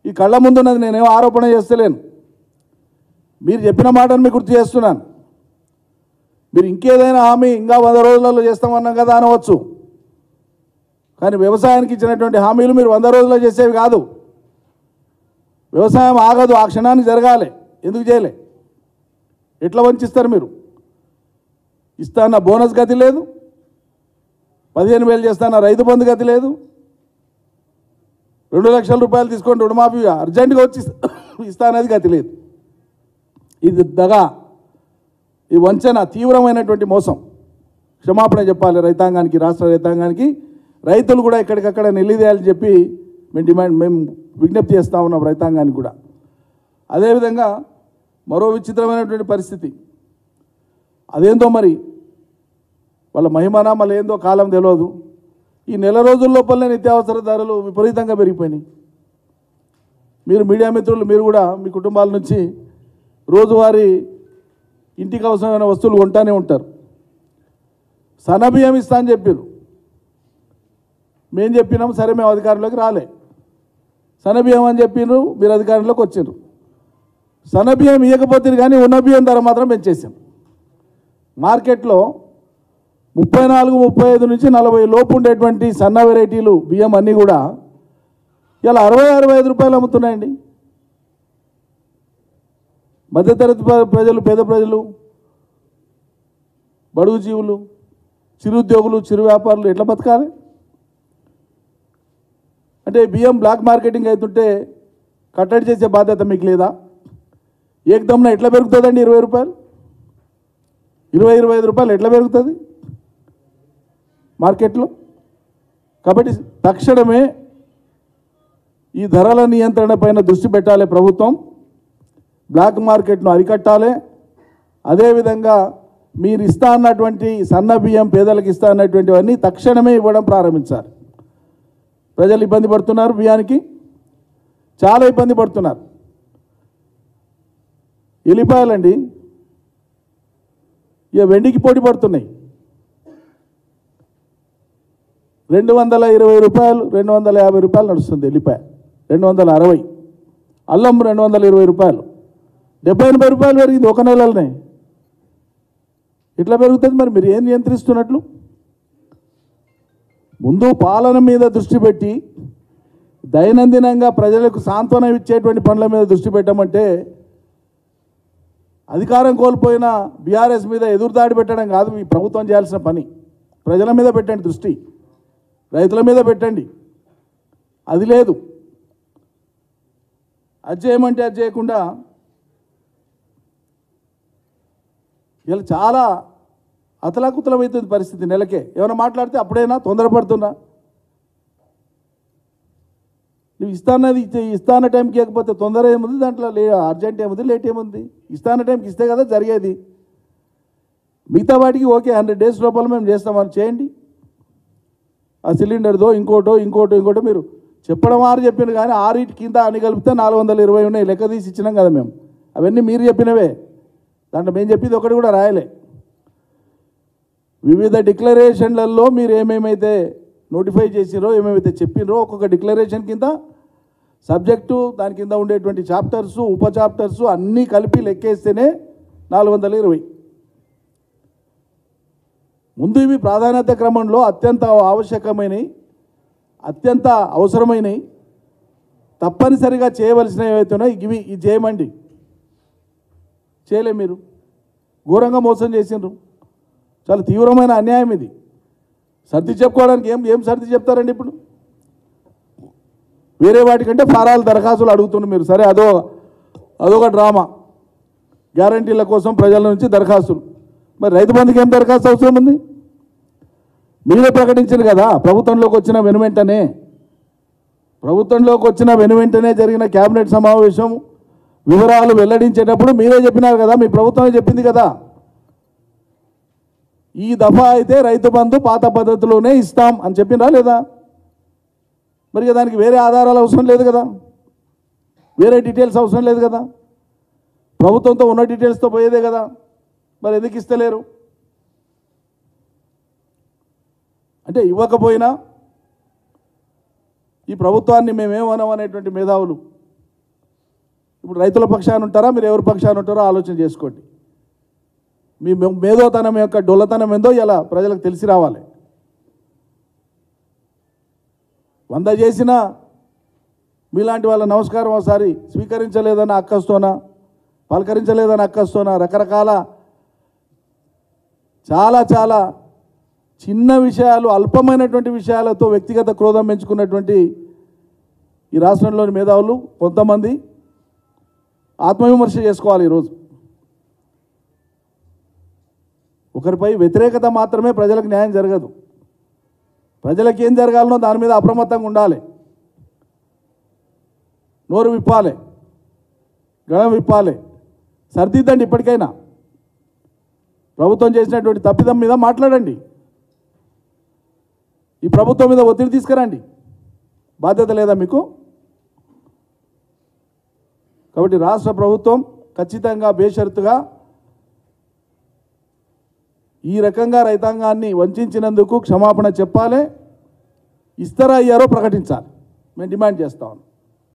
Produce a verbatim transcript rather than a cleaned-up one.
ఈ కళ్ళ ముందున్నది నేనేం ఆరోపణ చేస్తలేను. మీరు చెప్పిన మాటను మీకు గుర్తు చేస్తున్నాను. మీరు ఇంకేదైనా హామీ ఇంకా వంద రోజులలో చేస్తామన్నాం కదా అనవచ్చు. కానీ వ్యవసాయానికి ఇచ్చినటువంటి హామీలు మీరు వంద రోజుల్లో చేసేవి కాదు. వ్యవసాయం ఆగదు, ఆ క్షణానికి జరగాలి. ఎందుకు చేయలే? ఎట్లా వంచిస్తారు మీరు? ఇస్తాన్న బోనస్ గతి లేదు, పదిహేను వేలు చేస్తాన్న రైతు బంధు గతి లేదు, రెండు లక్షల రూపాయలు తీసుకొని రుణమాఫీ అర్జెంటుగా వచ్చి ఇస్తానది గతి లేదు. ఇది దగా, ఈ వంచన, తీవ్రమైనటువంటి మోసం. క్షమాపణ చెప్పాలి రైతాంగానికి, రాష్ట్ర రైతాంగానికి. రైతులు కూడా ఎక్కడికక్కడ నిలిదేయాలని చెప్పి మేము డిమాండ్ మేము విజ్ఞప్తి చేస్తూ ఉన్నాం రైతాంగానికి కూడా. అదేవిధంగా మరో విచిత్రమైనటువంటి పరిస్థితి, అదేందో మరి వాళ్ళ మహిమనా మళ్ళీ ఏందో కాలం తెలియదు. ఈ నెల రోజుల లోపలనే నిత్యావసర ధరలు విపరీతంగా పెరిగిపోయినాయి. మీరు మీడియా మిత్రులు మీరు కూడా మీ కుటుంబాల నుంచి రోజువారీ ఇంటికి అవసరమైన వస్తువులు కొంటానే ఉంటారు. సన్నబియ్యం ఇస్తా అని చెప్పారు. మేము చెప్పినాం, సరే మేము అధికారంలోకి రాలే. సన్నబియ్యం అని చెప్పినారు, మీరు అధికారంలోకి వచ్చారు. సన్నబియ్యం ఇవ్వకపోతే కానీ ఉన్న బియ్యం ధర మాత్రం పెంచేసాం. మార్కెట్లో ముప్పై నాలుగు ముప్పై ఐదు నుంచి నలభై లోపు ఉండేటువంటి సన్న వెరైటీలు బియ్యం అన్నీ కూడా ఇలా అరవై అరవై ఐదు రూపాయలు అమ్ముతున్నాయండి. మధ్యతరగతి ప్రజలు, పేద ప్రజలు, బడుగు జీవులు, చిరుద్యోగులు, చిరు వ్యాపారులు ఎట్లా బతకాలి? అంటే బియ్యం బ్లాక్ మార్కెటింగ్ అవుతుంటే కట్టడి చేసే బాధ్యత మీకు లేదా? ఏకదమ్న ఎట్లా పెరుగుతుందండి ఇరవై రూపాయలు ఇరవై ఇరవై ఐదు రూపాయలు ఎట్లా పెరుగుతుంది మార్కెట్లో? కాబట్టి తక్షణమే ఈ ధరల నియంత్రణ పైన దృష్టి పెట్టాలి ప్రభుత్వం. బ్లాక్ మార్కెట్ను అరికట్టాలి. అదేవిధంగా మీరు ఇస్తా అన్నటువంటి సన్న బియ్యం పేదలకు ఇస్తా అన్నటువంటివన్నీ తక్షణమే ఇవ్వడం ప్రారంభించాలి. ప్రజలు ఇబ్బంది పడుతున్నారు, బియ్యానికి చాలా ఇబ్బంది పడుతున్నారు. ఎల్లిపాయలండి ఇక వెండికి పోటీ పడుతున్నాయి. రెండు వందల ఇరవై రూపాయలు రెండు వందల యాభై రూపాయలు నడుస్తుంది ఎల్లిపాయ, రెండు వందల అరవై. అల్లం రెండు వందల ఇరవై రూపాయలు, డెబ్బై ఎనభై రూపాయలు పెరిగింది ఒక నెలలోనే. ఇట్లా పెరుగుతుంది. మరి మీరు ఏం నియంత్రిస్తున్నట్లు? ముందు పాలన మీద దృష్టి పెట్టి దైనందినంగా ప్రజలకు సాంత్వనం ఇచ్చేటువంటి పనుల మీద దృష్టి పెట్టమంటే అధికారం కోల్పోయిన బీఆర్ఎస్ మీద ఎదురుదాడి పెట్టడం కాదు ఈ ప్రభుత్వం చేయాల్సిన పని. ప్రజల మీద పెట్టండి దృష్టి, రైతుల మీద పెట్టండి. అది లేదు. అది చేయమంటే అది చేయకుండా ఇలా చాలా అతలాకుతలమవుతుంది పరిస్థితి. నెలకే ఏమైనా మాట్లాడితే అప్పుడైనా తొందరపడుతున్నా, నువ్వు ఇస్తానది ఇస్తాన టైంకి ఇవ్వకపోతే తొందర ఏముంది దాంట్లో, లే అర్జెంట్ ఏముంది, లేట్ ఏముంది? ఇస్తాన టైంకి ఇస్తే కదా జరిగేది. మిగతా వాటికి ఓకే హండ్రెడ్ డేస్ లోపల మేము చేస్తామని చేయండి. ఆ సిలిండర్దో ఇంకోటో ఇంకోటో ఇంకోటో మీరు చెప్పడం ఆరు చెప్పిన కానీ ఆరింటి కింద అని కలిపితే నాలుగు వందల ఇరవై ఉన్నాయి. లెక్క తీసి ఇచ్చినాం కదా మేము. అవన్నీ మీరు చెప్పినవే, దాంట్లో మేము చెప్పింది ఒకటి కూడా రాయలే. వివిధ డిక్లరేషన్లలో మీరు ఏమేమైతే నోటిఫై చేసిరో, ఏమేమైతే చెప్పినరో ఒక్కొక్క డిక్లరేషన్ కింద సబ్జెక్టు, దాని కింద ఉండేటువంటి చాప్టర్సు, ఉప చాప్టర్సు అన్నీ కలిపి లెక్కేస్తేనే నాలుగు వందల ఇరవై. ముందు ఇవి ప్రాధాన్యత క్రమంలో అత్యంత ఆవశ్యకమైనవి, అత్యంత అవసరమైనవి, తప్పనిసరిగా చేయవలసినవి ఏవైతున్నాయి ఇవి ఇది చేయమండి. చేయలే. మీరు ఘోరంగా మోసం చేసిండ్రు. చాలా తీవ్రమైన అన్యాయం ఇది. సర్ది చెప్పుకోవడానికి ఏం ఏం సర్ది చెప్తారండి? ఇప్పుడు వేరే వాటికంటే ఫారాలు దరఖాస్తులు అడుగుతున్నారు మీరు. సరే, అదో అదొక డ్రామా. గ్యారంటీల కోసం ప్రజల నుంచి దరఖాస్తులు. మరి రైతు బంధుకి ఏం దరఖాస్తు అవసరం ఉంది? మీరే ప్రకటించారు కదా ప్రభుత్వంలోకి వచ్చిన వెను వెంటనే ప్రభుత్వంలోకి వచ్చిన వెను వెంటనే జరిగిన కేబినెట్ సమావేశం వివరాలు వెల్లడించేటప్పుడు మీరే చెప్పినారు కదా, మీ ప్రభుత్వమే చెప్పింది కదా, ఈ దఫా అయితే రైతు బంధు పాత పద్ధతిలోనే ఇస్తాం అని చెప్పినరా లేదా? మరి దానికి వేరే ఆధారాలు అవసరం లేదు కదా, వేరే డీటెయిల్స్ అవసరం లేదు కదా, ప్రభుత్వంతో ఉన్న డీటెయిల్స్తో పోయేదే కదా. మరి ఎందుకు ఇస్తలేరు? అంటే ఇవ్వకపోయినా ఈ ప్రభుత్వాన్ని మేమేమనం అనేటువంటి మేధావులు ఇప్పుడు రైతుల పక్షాన ఉంటారా, మీరు ఎవరి పక్షాన ఉంటారో ఆలోచన చేసుకోండి. మీ మేధోతనం యొక్క డొల్లతనం ఏందో ఇలా ప్రజలకు తెలిసి రావాలి. వంద చేసినా మీలాంటి వాళ్ళ నమస్కారం ఒకసారి స్వీకరించలేదని అక్కస్తోనా, పలకరించలేదని అక్కస్తోనా, రకరకాల చాలా చాలా చిన్న విషయాలు, అల్పమైనటువంటి విషయాలతో వ్యక్తిగత క్రోధం పెంచుకున్నటువంటి ఈ రాష్ట్రంలోని మేధావులు కొంతమంది ఆత్మవిమర్శ చేసుకోవాలి. ఈరోజు ఒకరిపై వ్యతిరేకత మాత్రమే ప్రజలకు న్యాయం జరగదు. ప్రజలకు ఏం జరగాలనో దాని మీద అప్రమత్తంగా ఉండాలి. నోరు విప్పాలి, గళం విప్పాలి, సర్దిద్దండి. ఇప్పటికైనా ప్రభుత్వం చేసినటువంటి తప్పిదం మీద మాట్లాడండి. ఈ ప్రభుత్వం మీద ఒత్తిడి తీసుకురండి. బాధ్యత లేదా మీకు? కాబట్టి రాష్ట్ర ప్రభుత్వం ఖచ్చితంగా బేషరతుగా ఈ రకంగా రైతాంగాన్ని వంచినందుకు క్షమాపణ చెప్పాలి. ఇస్తారా అయ్యారో ప్రకటించాలి. మేము డిమాండ్ చేస్తాం.